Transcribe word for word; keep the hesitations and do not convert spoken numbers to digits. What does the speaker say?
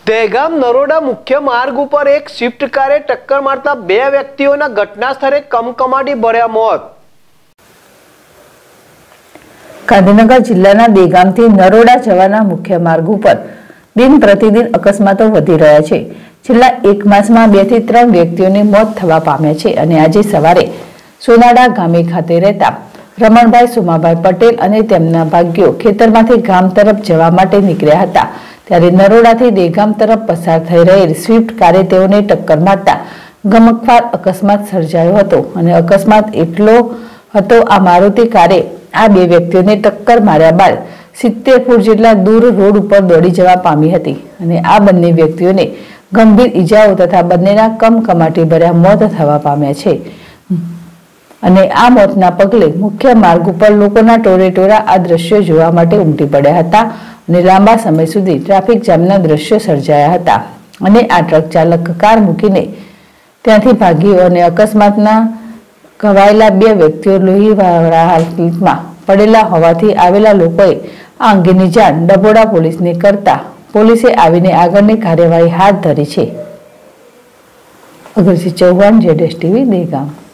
દહેગામ નરોડા મુખ્ય માર્ગ ઉપર એક સ્વિફ્ટ કારે ટક્કર મારતા બે વ્યક્તિઓના ઘટના સ્થળે કમકમાટી ભર્યા મોત। ગાંધીનગર જિલ્લાના દહેગામથી નરોડા જવાના મુખ્ય માર્ગ ઉપર દિન પ્રતિદિન અકસ્માતો વધી રહ્યા છે। છેલ્લા એક માસમાં બે થી ત્રણ વ્યક્તિઓને મોત થવા પામ્યા છે અને આજે સવારે સોનાડા ગામે ખાતે રહેતા રમણભાઈ સુમાભાઈ પટેલ અને તેમના ભાગ્યો ખેતરમાંથી ગામ તરફ જવા માટે નીકળ્યા હતા ત્યારે નરોડાથી દહેગામ તરફ પસાર થઈ રહેલ સ્વિફ્ટ કારે તેઓને ટક્કર મારતા ગમખ્વાર અકસ્માત સર્જાયો હતો અને અકસ્માત એટલો હતો આ મારુતિ કારે આ બે વ્યક્તિઓને ટક્કર માર્યા બાદ સિત્તેર ફૂટ જેટલા દૂર રોડ ઉપર દોડી જવા પામી હતી અને આ બંને વ્યક્તિઓને ગંભીર ઈજાઓ તથા બંનેના કમકમાટી ભર્યા મોત થવા પામ્યા છે અને આ મોતના પગલે મુખ્ય માર્ગ ઉપર લોકોના ટોળેટોળા આ દ્રશ્યો જોવા માટે ઉમટી પડ્યા હતા અને લાંબા સમય સુધી ટ્રાફિક જામના દ્રશ્યો સર્જાયા હતા અને આ ટ્રક ચાલક કાર મૂકીને ત્યાંથી ભાગ્યો અને અકસ્માતના ઘવાયેલા બે વ્યક્તિઓ લોહીવાળા હાલતમાં પડેલા હોવાથી આવેલા લોકોએ આ અંગેની જાણ ડભોડા પોલીસને કરતા પોલીસે આવીને આગળની કાર્યવાહી હાથ ધરી છે। અગરસિંહ ચૌહાણ, જેડેશ ટીવી, દહેગામ।